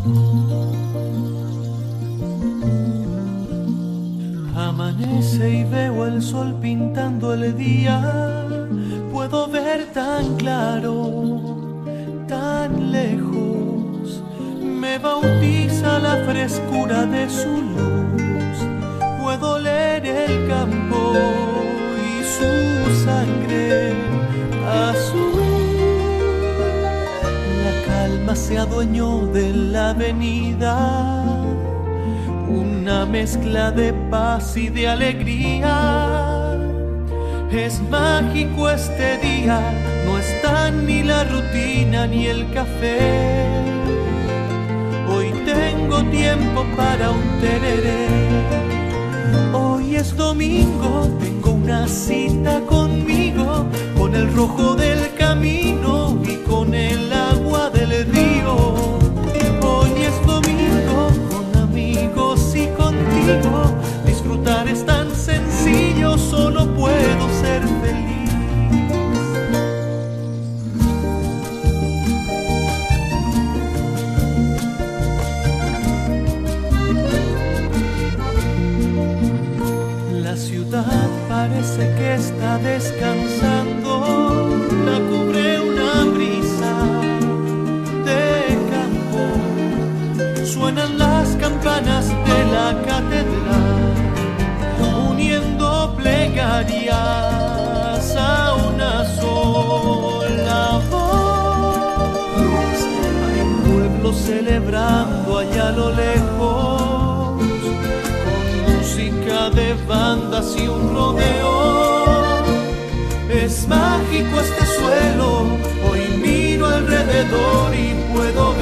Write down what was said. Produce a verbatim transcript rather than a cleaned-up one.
Amanece y veo el sol pintando el día. Puedo ver tan claro, tan lejos. Me bautiza la frescura de su luz. Puedo leer el campo y su sangre azul. La calma se adueñó de la avenida. Una mezcla de paz y de alegría. Es mágico este día, no está ni la rutina ni el café. Hoy tengo tiempo para un tereré. Hoy es domingo, tengo una cita conmigo, con el rojo del camino y con el agua del río. Hoy es domingo, con amigos y contigo. Disfrutar es tan sencillo, solo puedo ser feliz. La ciudad parece que está descansando, la cubre una brisa de campo. Suenan las campanas de la catedral, uniendo plegarias a una sola voz. Hay un pueblo celebrando allá a lo lejos, con música de bandas y un rodeo. Es mágico este suelo, hoy miro alrededor y puedo